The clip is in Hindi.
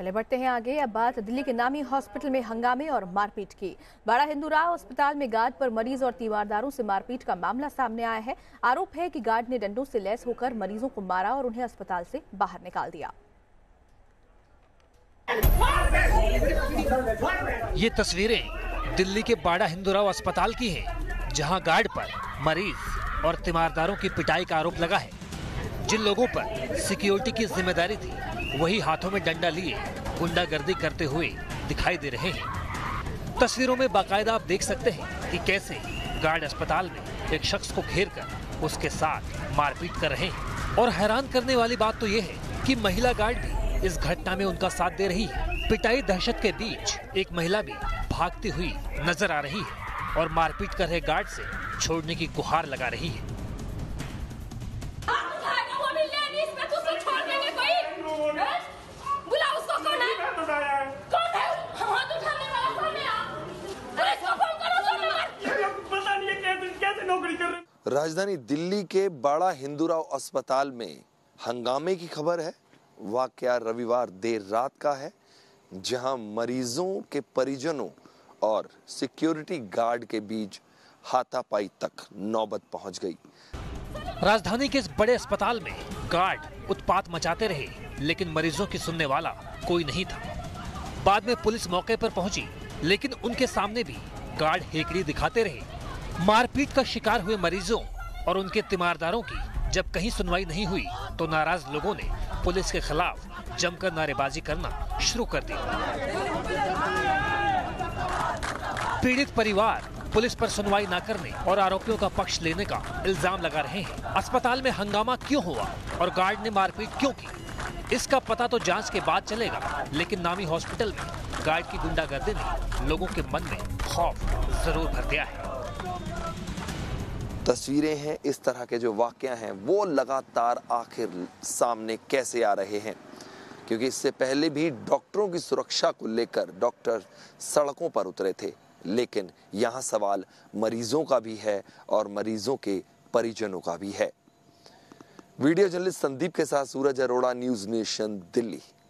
पहले बढ़ते हैं आगे। अब बात दिल्ली के नामी हॉस्पिटल में हंगामे और मारपीट की। बाड़ा हिंदूराव अस्पताल में गार्ड पर मरीज और तीमारदारों से मारपीट का मामला सामने आया है। आरोप है कि गार्ड ने डंडों से लैस होकर मरीजों को मारा और उन्हें अस्पताल से बाहर निकाल दिया। ये तस्वीरें दिल्ली के बाड़ा हिंदूराव अस्पताल की हैं, जहां गार्ड पर मरीज और तीमारदारों की पिटाई का आरोप लगा है। जिन लोगों पर सिक्योरिटी की जिम्मेदारी थी, वही हाथों में डंडा लिए गुंडागर्दी करते हुए दिखाई दे रहे हैं। तस्वीरों में बाकायदा आप देख सकते हैं कि कैसे गार्ड अस्पताल में एक शख्स को घेरकर उसके साथ मारपीट कर रहे हैं। और हैरान करने वाली बात तो ये है कि महिला गार्ड भी इस घटना में उनका साथ दे रही है। पिटाई दहशत के बीच एक महिला भी भागती हुई नजर आ रही है और मारपीट कर रहे गार्ड से छोड़ने की गुहार लगा रही है। राजधानी दिल्ली के बाड़ा हिंदूराव अस्पताल में हंगामे की खबर है। वाकया रविवार देर रात का है, जहां मरीजों के परिजनों और सिक्योरिटी गार्ड के बीच हाथापाई तक नौबत पहुंच गई। राजधानी के इस बड़े अस्पताल में गार्ड उत्पात मचाते रहे, लेकिन मरीजों की सुनने वाला कोई नहीं था। बाद में पुलिस मौके पर पहुंची, लेकिन उनके सामने भी गार्ड हेकड़ी दिखाते रहे। मारपीट का शिकार हुए मरीजों और उनके तीमारदारों की जब कहीं सुनवाई नहीं हुई, तो नाराज लोगों ने पुलिस के खिलाफ जमकर नारेबाजी करना शुरू कर दी। पीड़ित परिवार पुलिस पर सुनवाई न करने और आरोपियों का पक्ष लेने का इल्जाम लगा रहे हैं। अस्पताल में हंगामा क्यों हुआ और गार्ड ने मारपीट क्यों की, इसका पता तो जांच के बाद चलेगा, लेकिन नामी हॉस्पिटल में गार्ड की गुंडागर्दी ने लोगों के मन में खौफ जरूर भर दिया है। तस्वीरें हैं, इस तरह के जो वाकया हैं वो लगातार आखिर सामने कैसे आ रहे हैं, क्योंकि इससे पहले भी डॉक्टरों की सुरक्षा को लेकर डॉक्टर सड़कों पर उतरे थे, लेकिन यहाँ सवाल मरीजों का भी है और मरीजों के परिजनों का भी है। वीडियो जर्नलिस्ट संदीप के साथ सूरज अरोड़ा, न्यूज़ नेशन, दिल्ली।